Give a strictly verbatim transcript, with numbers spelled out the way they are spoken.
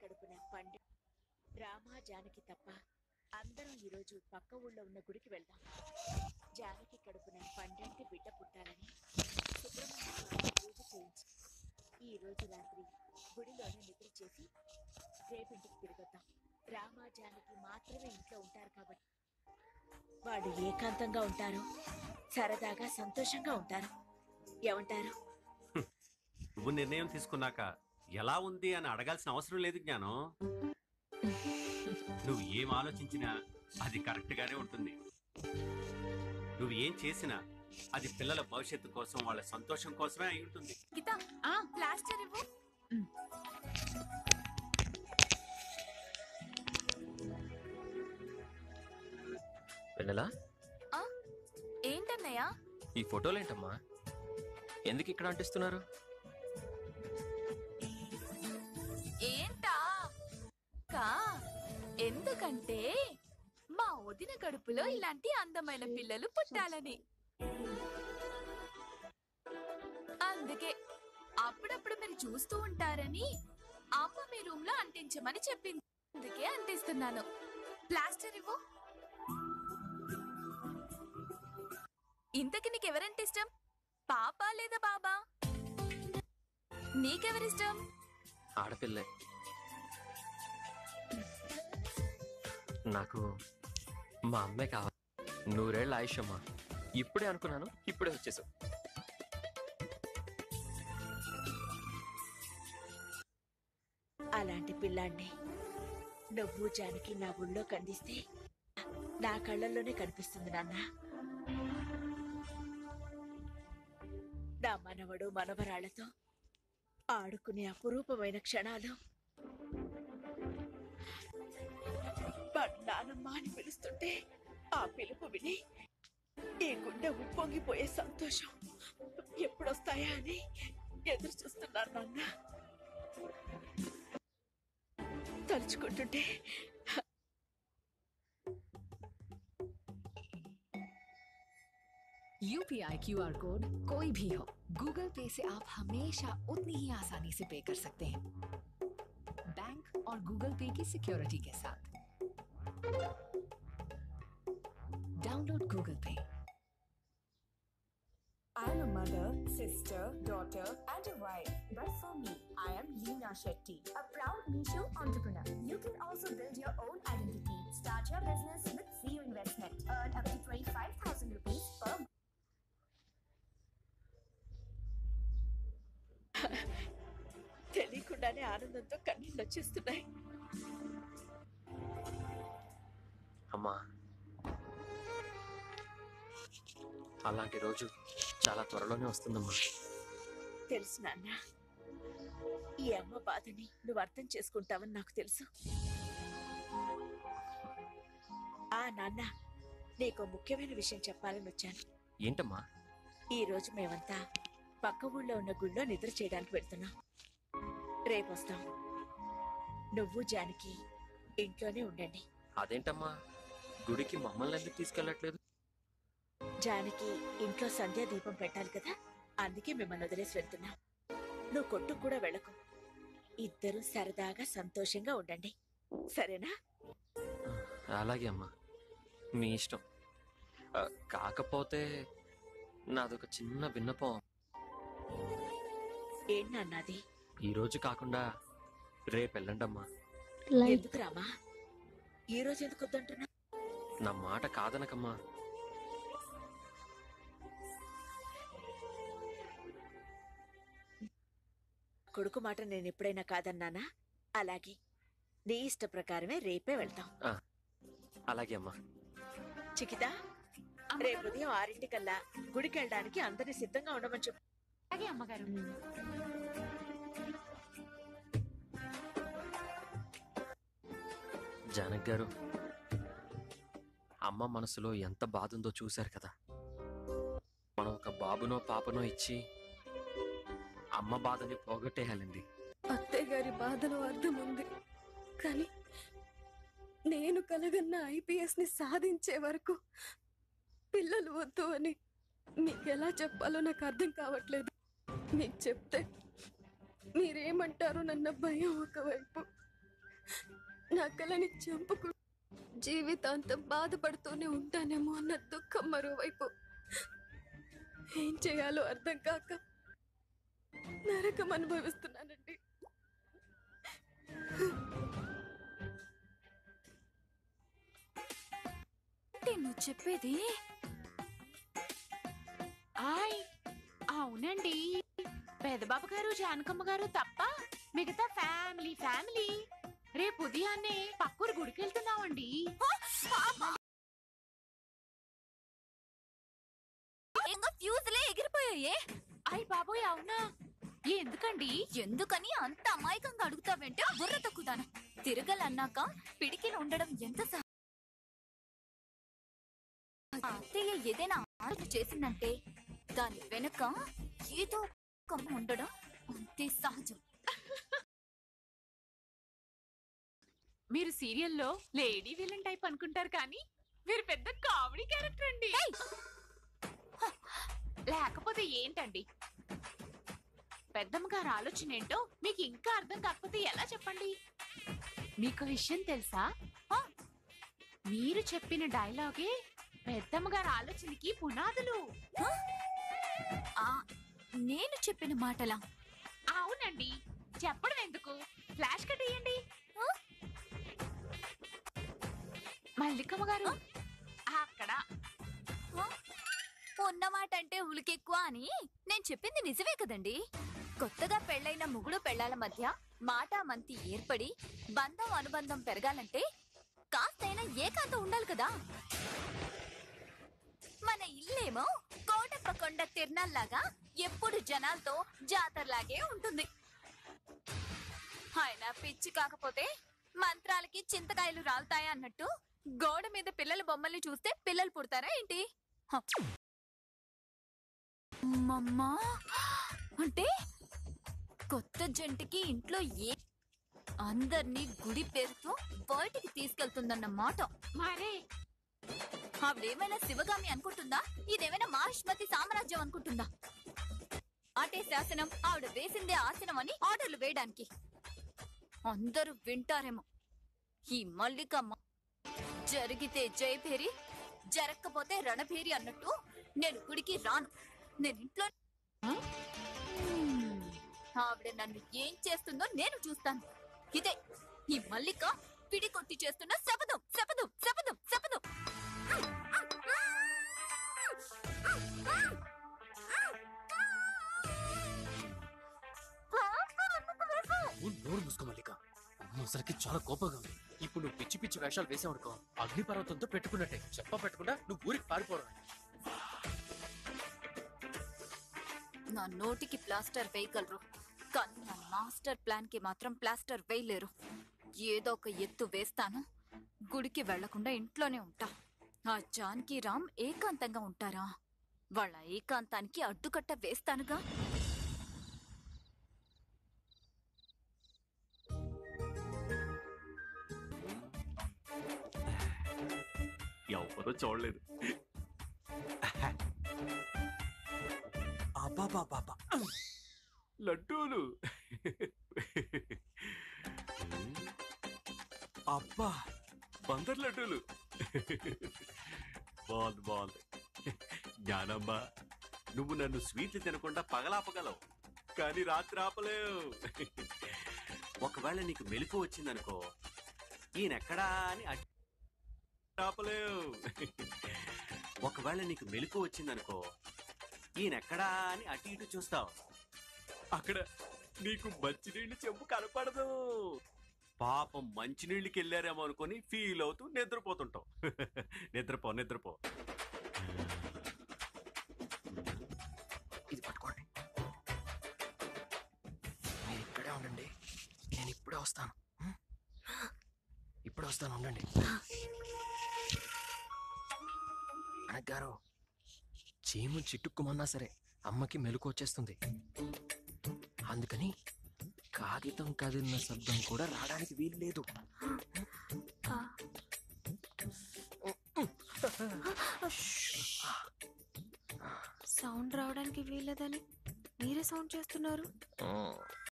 కడుపున పండి రామ జానకి తప్ప అందరం ఈరోజు పక్క ఊళ్ళో ఉన్న గుడికి వెళ్దాం. జానకి కడుపున పండంటి బిడ్డ పుట్టాలని సుబ్రహ్మణ్య స్వామి పూజ చేయించి ఈ రోజు రాత్రి గుడిలోనే నిద్ర చేసి రేపింటికి తిరిగొద్దాం. రామ జానకి మాత్రమే ఇంట్లో ఉంటారు కాబట్టి వాళ్ళు ఏకాంతంగా ఉంటారు, సరదాగా సంతోషంగా ఉంటారు. ఏమంటారు? నువ్వు నిర్ణయం తీసుకున్నాక ఎలా ఉంది అని అడగాల్సిన అవసరం లేదు జ్ఞానం. నువ్వు ఏం ఆలోచించినా అది కరెక్ట్ గానే ఉంటుంది. నువ్వు ఏం చేసినా అది పిల్లల భవిష్యత్తు కోసం, వాళ్ళ సంతోషం కోసమే అయి ఉంటుంది. ప్లాస్టర్ ఇవ్వు. వెన్నెలా, ఏంటన్నయ్యా ఈ ఫోటోలేంటమ్మా? ఎందుకు ఇక్కడ అంటిస్తున్నారు? ఏంటా కా ఎందుకంటే మా వదిన కడుపులో ఇలాంటి అందమైన పిల్లలు పుట్టాలని. అందుకే అప్పుడప్పుడు మీరు చూస్తూ ఉంటారని అమ్మ మీ రూమ్ లో అంటించమని చెప్పింది. అందుకే అంటిస్తున్నాను. ప్లాస్టర్ ఇవ్వు. ఇంతకి నీకెవరంటే ఇష్టం, పాపా లేదా బాబా? నీకెవరిష్టం? ఆడపిల్లే. నాకు మా అమ్మే కావాలి. నూరేళ్ళ ఆయుష్ అమ్మా. ఇప్పుడే అనుకున్నాను, ఇప్పుడే వచ్చేసావు. అలాంటి పిల్లాన్ని నువ్వు జానకి నా ఊళ్ళో కందిస్తే నా కళ్ళల్లోనే కనిపిస్తుంది నాన్న. నా మనవడు మనవరాళ్లతో ఆడుకునే అపురూపమైన క్షణాలు, నానమ్మ అని పిలుస్తుంటే ఆ పిలుపు విని ఈ గుండె ఉప్పొంగిపోయే సంతోషం ఎప్పుడొస్తాయా అని ఎదురు చూస్తున్నాను నాన్న. తలుచుకుంటుంటే यूपीआई क्यूआर कोड कोई भी हो, गूगल पे से आप हमेशा उतनी ही आसानी से पे कर सकते हैं, बैंक और गूगल पे की सिक्योरिटी के साथ। Download Google Pay. I am a mother, sister, daughter, and a wife. But for me, I am Leena Shetty, a proud Misho entrepreneur. You can also build your own identity. Start your business with zero investment. Earn up to twenty-five thousand rupees per month. తెలియకుండానే ఆనందంతో కన్నీళ్ళు వచ్చేస్తున్నాయి. అమ్మా, అలాంటి రోజు చాలా త్వరలోనే వస్తుందమ్మా. తెలుసు నాన్న, ఈ అమ్మ బాధని నువ్వు అర్థం చేసుకుంటావని నాకు తెలుసు. ఆ నాన్న, నీకు ముఖ్యమైన విషయం చెప్పాలని వచ్చాను. ఏంటమ్మా? ఈ రోజు మేమంతా పక్క ఊళ్ళో ఉన్న గుళ్ళో నిద్ర చేయడానికి వెళ్తున్నాం. రేపు వస్తాం. నువ్వు జానకి ఇంట్లోనే ఉండండి. అదేంటమ్మా, గుడికి మమ్మల్ని ఎందుకు తీసుకెళ్ళట్లేదు? జానకి ఇంట్లో సంధ్యా దీపం పెట్టాలి కదా, అందుకే మిమ్మల్ని వదిలేసి వెళ్తున్నా. నువ్వు కొట్టుకు కూడా వెళ్ళకు. ఇద్దరు సరదాగా సంతోషంగా ఉండండి, సరేనా? అలాగే అమ్మా, మీ ఇష్టం. కాకపోతే నాదొక చిన్న విన్నపం. ఏంటన్నది? ఈ రోజు కాకుండా రేపు వెళ్ళండమ్మా. ఎందుకు రామా, ఈ రోజు ఎందుకు వద్దంటున్నా? నా మాట కాదనకమ్మా. కొడుకు మాట నేను ఎప్పుడైనా కాదన్నానా? అలాగే నీ ఇష్ట ప్రకారమే రేపే వెళ్తాం. అలాగే అమ్మా. చికితా, రేపు ఉదయం ఆరింటికల్లా గుడికి వెళ్ళడానికి అందరినీ సిద్ధంగా ఉండమని చెప్పు. అలాగే అమ్మగారు. జానక్ గారు, అమ్మ మనసులో ఎంత బాధ ఉందో చూశారు కదా. మనం ఒక బాబునో పాపనో ఇచ్చి అమ్మ బాధని పోగొట్టేయాలండి. అత్తయ్య గారి బాధలో అర్థం ఉంది, కానీ నేను కలగన్న ఐపీఎస్ ని సాధించే వరకు పిల్లలు వద్దు అని మీకు ఎలా చెప్పాలో నాకు అర్థం కావట్లేదు. మీకు చెప్తే మీరేమంటారో నన్న భయం ఒకవైపు. నా కలని చంపుకు జీవితాంతం బాధపడుతూనే ఉంటానేమో అన్న దుఃఖం మరోవైపు. ఏం చేయాలో అర్థం కాక నరకం అనుభవిస్తున్నానండి. నువ్వు చెప్పేది ఆయ్ అవునండి, పెదబాబు గారు జానకమ్మ గారు తప్ప మిగతా ఫ్యామిలీ ఫ్యామిలీ రేపు ఉదయాన్నే పక్కూరు గుడికి వెళ్తున్నామండి. ఫ్యూజులే ఎగిరిపోయాయే. అయ్ బాబోయ్ అవునా? ఎందుకండి? ఎందుకని అంత అమాయకంగా అడుగుతావంటే బుర్ర తక్కుదాను. తిరగలన్నాక పిడికిలు ఉండడం ఎంత సహ- అత్తయ్య ఏదైనా ఆలోచన చేసిందంటే దాని వెనుక ఏదో ఒక ఉండడం అంతే సహజం. మీరు సీరియల్లో లేడీ విలన్ టైప్ అనుకుంటారు కానీ మీరు పెద్ద కామెడీ క్యారెక్టర్ అండి. లేకపోతే ఏంటండి? పెద్దమ్మ గారి ఆలోచన ఏంటో మీకు ఇంకా అర్థం కాకపోతే ఎలా చెప్పండి? మీకు విషయం తెలుసా? ఆ, మీరు చెప్పిన డైలాగే పెద్దమ్మ గారి ఆలోచనకి పునాదులు. ఆ నేను చెప్పిన మాటలా? అవునండి, చెప్పడం ఎందుకు, ఫ్లాష్ కట్ ఇయ్యండి. మల్లికమ్మ గారు అక్కడ ఉన్నమాట అంటే ఉలికెక్కువ అని నేను చెప్పింది నిజమే కదండి. కొత్తగా పెళ్ళైన ముగుడు పెళ్ళాల మధ్య మాటా మంతి ఏర్పడి బంధం అనుబంధం పెరగాలంటే కాస్తైనా ఏకాంతం ఉండాలి కదా. మన ఇల్లేమో కోటప్ప కొండ తిరణాల్లాగా ఎప్పుడు జనాలతో జాతరలాగే ఉంటుంది. ఆయన పిచ్చి కాకపోతే మంత్రాలకి చింతకాయలు రాలుతాయా అన్నట్టు గోడ మీద పిల్లల బొమ్మల్ని చూస్తే పిల్లలు పుడతారా ఏంటి? మమ్మా అంటే కొత్త జంటికి ఇంట్లో ఏ అందర్నీ గుడి పేరుతో బయటికి తీసుకెళ్తుందన్నమాట. మరే ఆవిడేమైనా శివగామి అనుకుంటుందా? ఇదేమైనా మహిష్మతి సామ్రాజ్యం అనుకుంటుందా? ఆటే శాసనం ఆవిడ వేసిందే ఆసనం అని ఆర్డర్లు వేయడానికి. అందరూ వింటారేమో. ఈ మల్లికమ్మ జరిగితే జయభేరి, జరగకపోతే రణభేరి అన్నట్టు నేను గుడికి రాను. నేను ఇంట్లో ఆవిడ నన్ను ఏం చేస్తుందో నేను చూస్తాను. ఇదే ఈ మల్లిక పిడి కొట్టి చేస్తున్న శపథం శపథం శపథం శపథం. నోరు మూసుకో మల్లిక. అసలుకి చాలా కోపంగా ఉంది. ఇప్పుడు నువ్వు పిచ్చి పిచ్చి వేషాలు వేసావనుకో అగ్నిపర్వతంతో పెట్టుకున్నట్టే. చెప్ప పెట్టకుండా నువ్వు ఊరికి పారిపోవడం. నా నోటికి ప్లాస్టర్ వేయగలరు కానీ నా మాస్టర్ ప్లాన్ కి మాత్రం ప్లాస్టర్ వేయలేరు. ఏదో ఒక ఎత్తు వేస్తాను. గుడికి వెళ్లకుండా ఇంట్లోనే ఉంటా. ఆ జానకి రామ్ ఏకాంతంగా ఉంటారా? వాళ్ళ ఏకాంతానికి అడ్డుకట్ట వేస్తానుగా. ఎవరో చూడలేదు. అబాబాబాబా లడ్డూలు. అబ్బా బందర్ లడ్డూలు. బాగుంది బాగుంది. జ్ఞానమ్మ, నువ్వు నన్ను స్వీట్లు తినకుండా పగలాపగలవు కానీ రాత్రి ఆపలేవు. ఒకవేళ నీకు మెలకు వచ్చిందనుకో, ఈయనెక్కడా అని అట్- ఆపలేవు. ఒకవేళ నీకు మెలకు వచ్చిందనుకో, ఈయనెక్కడా అని అటు ఇటు చూస్తావు. అక్కడ నీకు మంచినీళ్ళు చెంపు కనపడదు. పాపం మంచినీళ్ళకి వెళ్ళారేమో అనుకుని ఫీల్ అవుతూ నిద్రపోతుంటావు. నిద్రపో నిద్రపో. ఇది పట్టుకోండి. మీరు ఇక్కడే ఉండండి, నేను ఇప్పుడే వస్తాను. ఇప్పుడే వస్తాను, ఉండండి. అనగారు చీము చిట్టుక్కుమన్నా సరే అమ్మకి మెలకు వచ్చేస్తుంది. అందుకని కాగితం కదిలిన శబ్దం కూడా రావడానికి వీలు లేదు. సౌండ్ రావడానికి వీలేదని మీరే సౌండ్ చేస్తున్నారు.